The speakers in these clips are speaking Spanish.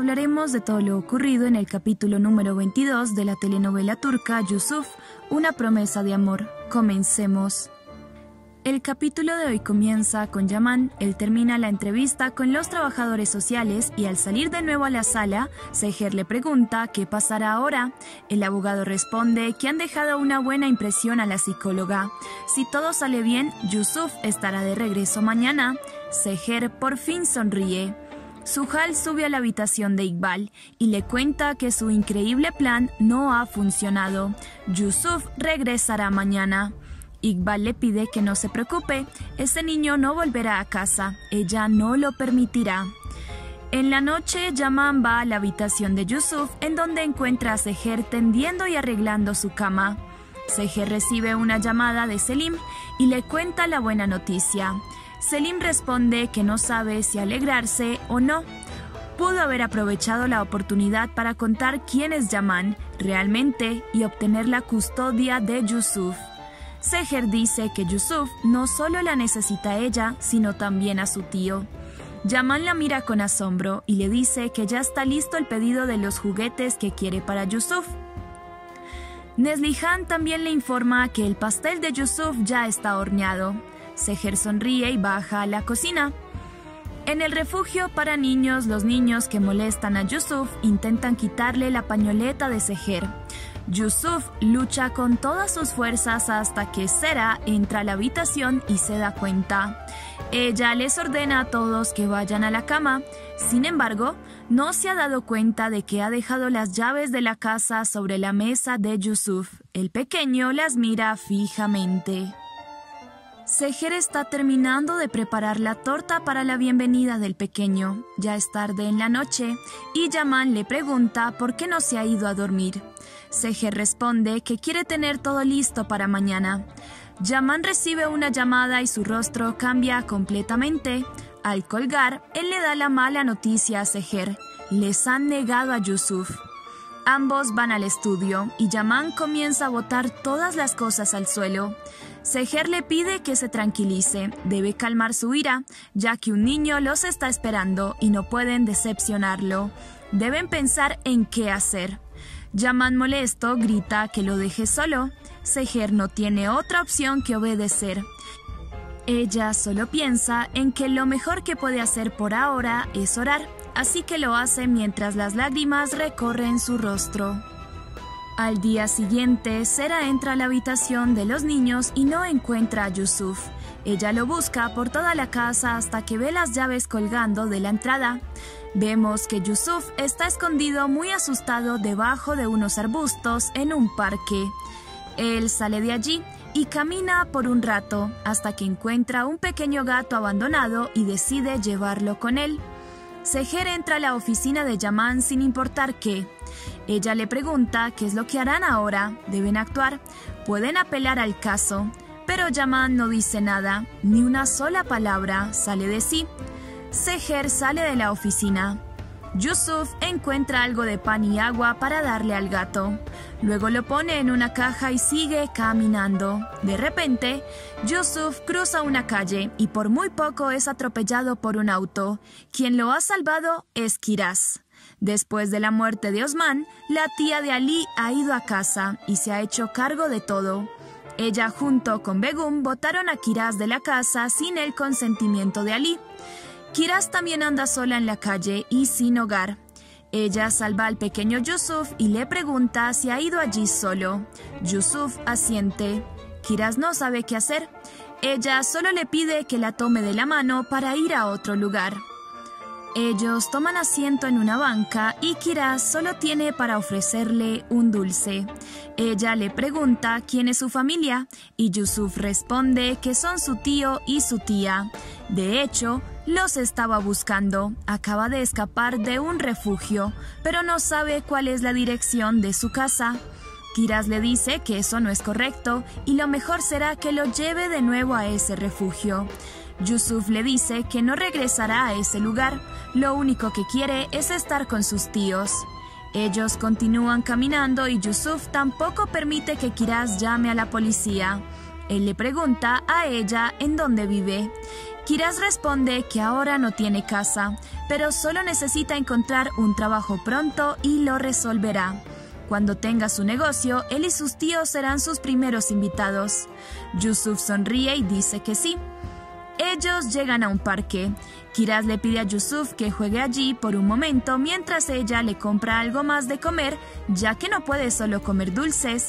hablaremos de todo lo ocurrido en el capítulo número 22 de la telenovela turca Yusuf, una promesa de amor. Comencemos. El capítulo de hoy comienza con Yaman. Él termina la entrevista con los trabajadores sociales y al salir de nuevo a la sala, Seher le pregunta qué pasará ahora. El abogado responde que han dejado una buena impresión a la psicóloga. Si todo sale bien, Yusuf estará de regreso mañana. Seher por fin sonríe. Suhal sube a la habitación de Iqbal y le cuenta que su increíble plan no ha funcionado. Yusuf regresará mañana. Iqbal le pide que no se preocupe, ese niño no volverá a casa, ella no lo permitirá. En la noche, Yaman va a la habitación de Yusuf, en donde encuentra a Seher tendiendo y arreglando su cama. Seher recibe una llamada de Selim y le cuenta la buena noticia. Selim responde que no sabe si alegrarse o no. Pudo haber aprovechado la oportunidad para contar quién es Yaman realmente y obtener la custodia de Yusuf. Seher dice que Yusuf no solo la necesita a ella, sino también a su tío. Yaman la mira con asombro y le dice que ya está listo el pedido de los juguetes que quiere para Yusuf. Neslihan también le informa que el pastel de Yusuf ya está horneado. Seher sonríe y baja a la cocina. En el refugio para niños, los niños que molestan a Yusuf intentan quitarle la pañoleta de Seher. Yusuf lucha con todas sus fuerzas hasta que Sera entra a la habitación y se da cuenta. Ella les ordena a todos que vayan a la cama. Sin embargo, no se ha dado cuenta de que ha dejado las llaves de la casa sobre la mesa de Yusuf. El pequeño las mira fijamente. Seher está terminando de preparar la torta para la bienvenida del pequeño. Ya es tarde en la noche y Yaman le pregunta por qué no se ha ido a dormir. Seher responde que quiere tener todo listo para mañana. Yaman recibe una llamada y su rostro cambia completamente. Al colgar, él le da la mala noticia a Seher. Les han negado a Yusuf. Ambos van al estudio y Yaman comienza a botar todas las cosas al suelo. Seher le pide que se tranquilice, debe calmar su ira, ya que un niño los está esperando y no pueden decepcionarlo. Deben pensar en qué hacer. Yaman molesto grita que lo deje solo. Seher no tiene otra opción que obedecer. Ella solo piensa en que lo mejor que puede hacer por ahora es orar, así que lo hace mientras las lágrimas recorren su rostro. Al día siguiente, Sera entra a la habitación de los niños y no encuentra a Yusuf. Ella lo busca por toda la casa hasta que ve las llaves colgando de la entrada. Vemos que Yusuf está escondido muy asustado debajo de unos arbustos en un parque. Él sale de allí y camina por un rato hasta que encuentra un pequeño gato abandonado y decide llevarlo con él. Seher entra a la oficina de Yaman sin importar qué. Ella le pregunta qué es lo que harán ahora. Deben actuar. Pueden apelar al caso. Pero Yaman no dice nada, ni una sola palabra sale de sí. Seher sale de la oficina. Yusuf encuentra algo de pan y agua para darle al gato. Luego lo pone en una caja y sigue caminando. De repente, Yusuf cruza una calle y por muy poco es atropellado por un auto. Quien lo ha salvado es Kiraz. Después de la muerte de Osman, la tía de Ali ha ido a casa y se ha hecho cargo de todo. Ella junto con Begum botaron a Kiraz de la casa sin el consentimiento de Ali. Kiraz también anda sola en la calle y sin hogar. Ella salva al pequeño Yusuf y le pregunta si ha ido allí solo. Yusuf asiente. Kiraz no sabe qué hacer. Ella solo le pide que la tome de la mano para ir a otro lugar. Ellos toman asiento en una banca y Kiraz solo tiene para ofrecerle un dulce. Ella le pregunta quién es su familia y Yusuf responde que son su tío y su tía. De hecho, los estaba buscando. Acaba de escapar de un refugio, pero no sabe cuál es la dirección de su casa. Kiraz le dice que eso no es correcto y lo mejor será que lo lleve de nuevo a ese refugio. Yusuf le dice que no regresará a ese lugar, lo único que quiere es estar con sus tíos. Ellos continúan caminando y Yusuf tampoco permite que Kiraz llame a la policía. Él le pregunta a ella en dónde vive. Kiraz responde que ahora no tiene casa, pero solo necesita encontrar un trabajo pronto y lo resolverá. Cuando tenga su negocio, él y sus tíos serán sus primeros invitados. Yusuf sonríe y dice que sí. Ellos llegan a un parque. Kiraz le pide a Yusuf que juegue allí por un momento mientras ella le compra algo más de comer, ya que no puede solo comer dulces.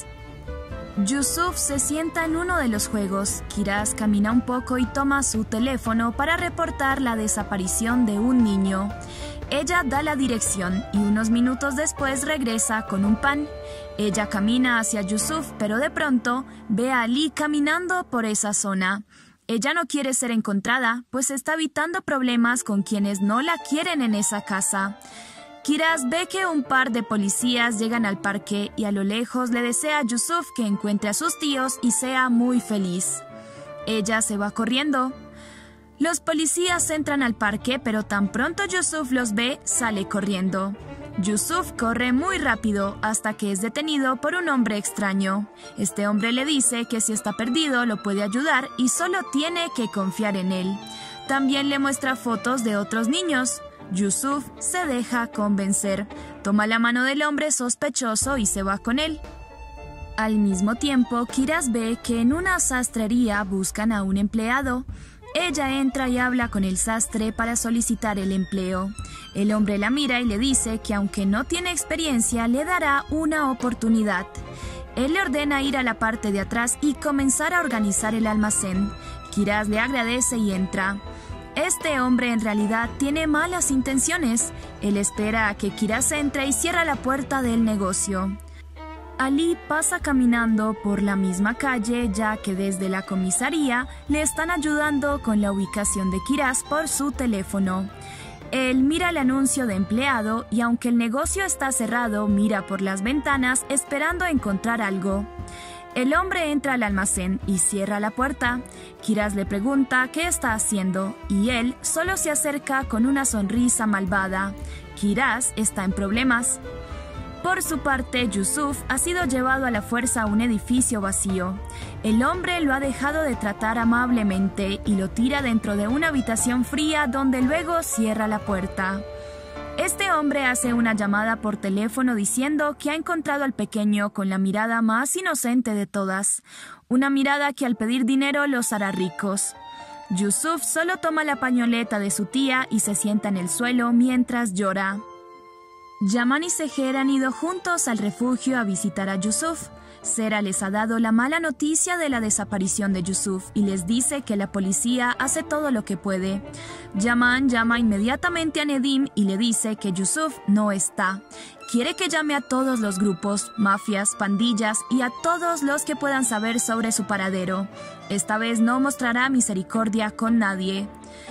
Yusuf se sienta en uno de los juegos. Kiraz camina un poco y toma su teléfono para reportar la desaparición de un niño. Ella da la dirección y unos minutos después regresa con un pan. Ella camina hacia Yusuf, pero de pronto ve a Ali caminando por esa zona. Ella no quiere ser encontrada, pues está evitando problemas con quienes no la quieren en esa casa. Kiraz ve que un par de policías llegan al parque y a lo lejos le desea a Yusuf que encuentre a sus tíos y sea muy feliz. Ella se va corriendo. Los policías entran al parque, pero tan pronto Yusuf los ve, sale corriendo. Yusuf corre muy rápido hasta que es detenido por un hombre extraño. Este hombre le dice que si está perdido lo puede ayudar y solo tiene que confiar en él. También le muestra fotos de otros niños. Yusuf se deja convencer, toma la mano del hombre sospechoso y se va con él. Al mismo tiempo, Kiraz ve que en una sastrería buscan a un empleado. Ella entra y habla con el sastre para solicitar el empleo. El hombre la mira y le dice que aunque no tiene experiencia, le dará una oportunidad. Él le ordena ir a la parte de atrás y comenzar a organizar el almacén. Kiraz le agradece y entra. Este hombre en realidad tiene malas intenciones. Él espera a que Kiraz entre y cierra la puerta del negocio. Ali pasa caminando por la misma calle, ya que desde la comisaría le están ayudando con la ubicación de Kiraz por su teléfono. Él mira el anuncio de empleado y aunque el negocio está cerrado, mira por las ventanas esperando encontrar algo. El hombre entra al almacén y cierra la puerta. Kiraz le pregunta qué está haciendo y él solo se acerca con una sonrisa malvada. Kiraz está en problemas. Por su parte, Yusuf ha sido llevado a la fuerza a un edificio vacío. El hombre lo ha dejado de tratar amablemente y lo tira dentro de una habitación fría donde luego cierra la puerta. Este hombre hace una llamada por teléfono diciendo que ha encontrado al pequeño con la mirada más inocente de todas, una mirada que al pedir dinero los hará ricos. Yusuf solo toma la pañoleta de su tía y se sienta en el suelo mientras llora. Yaman y Seher han ido juntos al refugio a visitar a Yusuf. Sera les ha dado la mala noticia de la desaparición de Yusuf y les dice que la policía hace todo lo que puede. Yaman llama inmediatamente a Nedim y le dice que Yusuf no está. Quiere que llame a todos los grupos, mafias, pandillas y a todos los que puedan saber sobre su paradero. Esta vez no mostrará misericordia con nadie.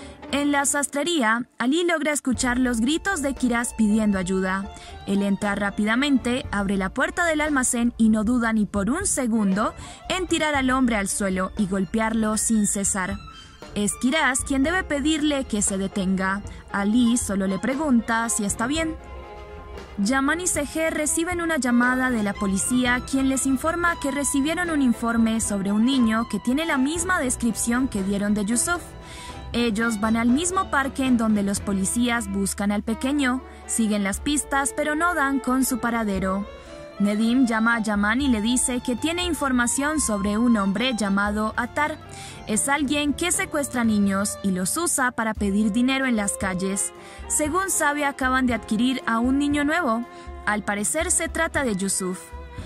En la sastrería, Ali logra escuchar los gritos de Kiraz pidiendo ayuda. Él entra rápidamente, abre la puerta del almacén y no duda ni por un segundo en tirar al hombre al suelo y golpearlo sin cesar. Es Kiraz quien debe pedirle que se detenga. Ali solo le pregunta si está bien. Yaman y Seher reciben una llamada de la policía, quien les informa que recibieron un informe sobre un niño que tiene la misma descripción que dieron de Yusuf. Ellos van al mismo parque en donde los policías buscan al pequeño, siguen las pistas pero no dan con su paradero. Nedim llama a Yaman y le dice que tiene información sobre un hombre llamado Atar. Es alguien que secuestra niños y los usa para pedir dinero en las calles. Según sabe, acaban de adquirir a un niño nuevo. Al parecer se trata de Yusuf.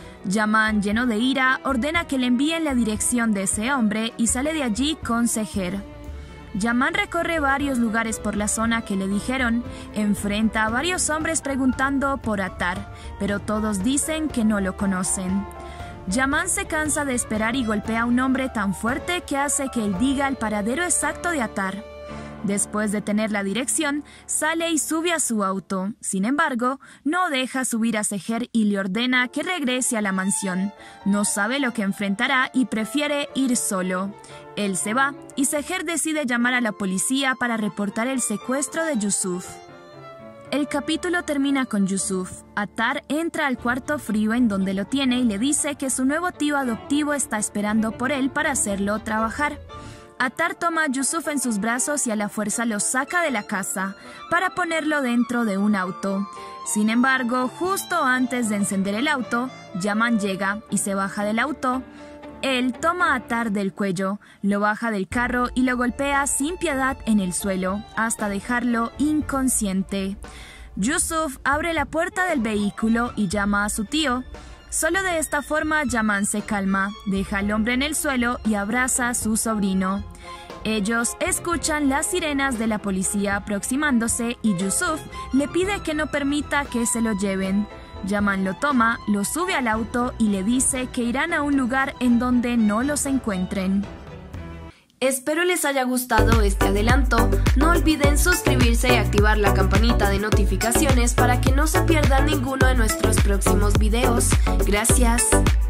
Yaman, lleno de ira, ordena que le envíen la dirección de ese hombre y sale de allí con Seher. Yaman recorre varios lugares por la zona que le dijeron, enfrenta a varios hombres preguntando por Atar, pero todos dicen que no lo conocen. Yaman se cansa de esperar y golpea a un hombre tan fuerte que hace que él diga el paradero exacto de Atar. Después de tener la dirección, sale y sube a su auto. Sin embargo, no deja subir a Seher y le ordena que regrese a la mansión. No sabe lo que enfrentará y prefiere ir solo. Él se va y Seher decide llamar a la policía para reportar el secuestro de Yusuf. El capítulo termina con Yusuf. Atar entra al cuarto frío en donde lo tiene y le dice que su nuevo tío adoptivo está esperando por él para hacerlo trabajar. Attar toma a Yusuf en sus brazos y a la fuerza lo saca de la casa para ponerlo dentro de un auto. Sin embargo, justo antes de encender el auto, Yaman llega y se baja del auto. Él toma a Attar del cuello, lo baja del carro y lo golpea sin piedad en el suelo hasta dejarlo inconsciente. Yusuf abre la puerta del vehículo y llama a su tío. Solo de esta forma Yaman se calma, deja al hombre en el suelo y abraza a su sobrino. Ellos escuchan las sirenas de la policía aproximándose y Yusuf le pide que no permita que se lo lleven. Yaman lo toma, lo sube al auto y le dice que irán a un lugar en donde no los encuentren. Espero les haya gustado este adelanto. No olviden suscribirse y activar la campanita de notificaciones para que no se pierdan ninguno de nuestros próximos videos. Gracias.